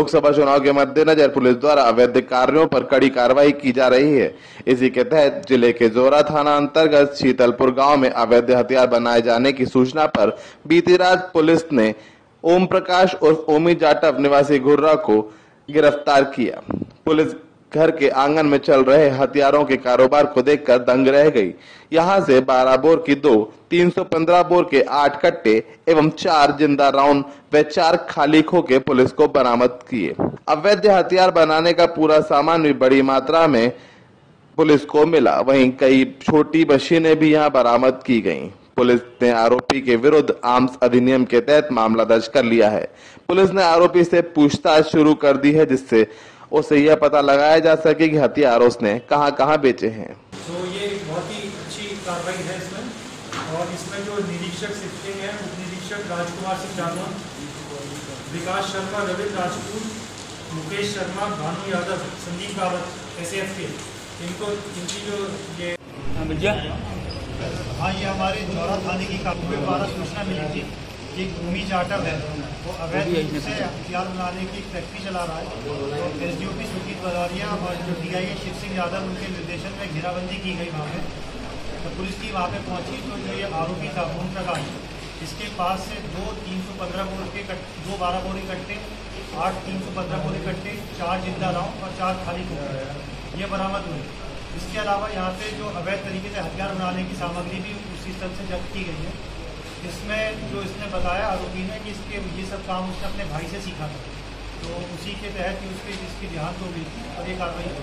लोकसभा चुनाव के मद्देनजर पुलिस द्वारा अवैध कार्यों पर कड़ी कार्रवाई की जा रही है। इसी के तहत जिले के जोरा थाना अंतर्गत शीतलपुर गांव में अवैध हथियार बनाए जाने की सूचना पर बीती रात पुलिस ने ओम प्रकाश उर्फ ओमी जाटव निवासी घुर्रा को गिरफ्तार किया। पुलिस घर के आंगन में चल रहे हथियारों के कारोबार को देखकर दंग रह गई। यहां से 12 बोर की 2 315 बोर के 8 कट्टे एवं 4 जिंदा राउंड व 4 खाली खोखे पुलिस को बरामद किए। अवैध हथियार बनाने का पूरा सामान भी बड़ी मात्रा में पुलिस को मिला। वहीं कई छोटी मशीनें भी यहां बरामद की गईं। पुलिस ने आरोपी के विरुद्ध आर्म्स अधिनियम के तहत मामला दर्ज कर लिया है। पुलिस ने आरोपी से पूछताछ शुरू कर दी है, जिससे उसे यह पता लगाया जा सके कि हथियार उसने कहां-कहां बेचे हैं। तो ये बहुत ही अच्छी कार्रवाई है इसमें, और इसमें जो निरीक्षक सिटिंग है, उप निरीक्षक राजकुमार सिंह जानवा, विकास शर्मा, रविंद्र राजपूत, मुकेश शर्मा, भानु यादव, संदीप रावत, SAF के, इनकी जो ये ये हमारे जोरा थाने की काबू द्वारा सूचना मिली थी कि ओमी जाटव है, वो अवैध रूप से हथियार बनाने की फैक्ट्री चला रहा है। तो SDOP सुकीत बदारिया और जो DIA शिव सिंह यादव, उनके निर्देशन में घेराबंदी की गई वहाँ पे। तो पुलिस की वहाँ पे पहुँची तो जो ये आरोपी था ओम प्रकाश, इसके पास से 2 315 बोर के 2 12 बोर के कट्टे, 8 315 बोर के कट्टे, 4 जिंदा राउंड और 4 खाली खोखे ये बरामद हुए। इसके अलावा यहाँ पे जो अवैध तरीके से हथियार बनाने की सामग्री भी उसी स्थल से जब्त की गई है। इसमें जो इसने बताया आरोपी ने कि ये सब काम उसने अपने भाई से सीखा था, तो उसी के तहत इसकी देहांत हो गई थी और ये कार्रवाई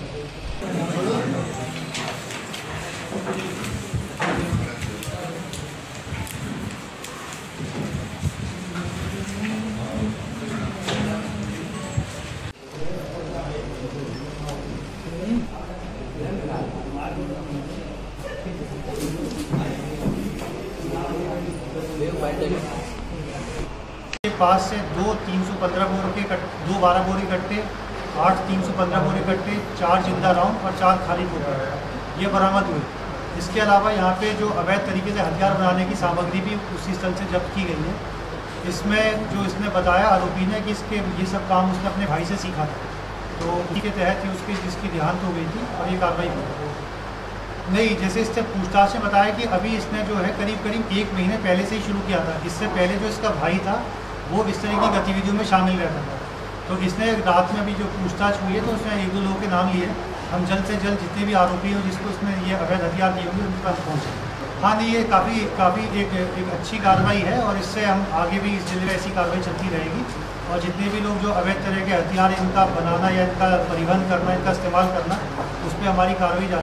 के पास से 2 315 बोर के 2 12 बोर के कट्टे, 8 315 बोर के कट्टे, 4 जिंदा राउंड और 4 खाली खोखे ये बरामद हुए। इसके अलावा यहाँ पे जो अवैध तरीके से हथियार बनाने की सामग्री भी उसी स्थल से जब्त की गई है। इसमें जो इसने बताया आरोपी ने कि ये सब काम उसने अपने भाई से सीखा था, तो इसी के तहत ही जिसकी देहांत हो गई थी और ये कार्रवाई हुई। नहीं, जैसे इससे पूछताछ में बताया कि अभी इसने जो है करीब 1 महीने पहले से ही शुरू किया था। इससे पहले जो इसका भाई था वो इस तरह की गतिविधियों में शामिल रहता था। तो इसने रात में अभी जो पूछताछ हुई है तो उसने 1-2 लोगों के नाम लिए। हम जल्द से जल्द जितने भी आरोपी हो जिसको इसने ये अवैध हथियार दिए होंगे उनके पास पहुँचे। हाँ नहीं, ये काफ़ी एक अच्छी कार्रवाई है और इससे हम आगे भी इस जिले में ऐसी कार्रवाई चलती रहेगी। और जितने भी लोग जो अवैध तरह के हथियार इनका बनाना या इनका परिवहन करना, इनका इस्तेमाल करना, उस पर हमारी कार्रवाई जारी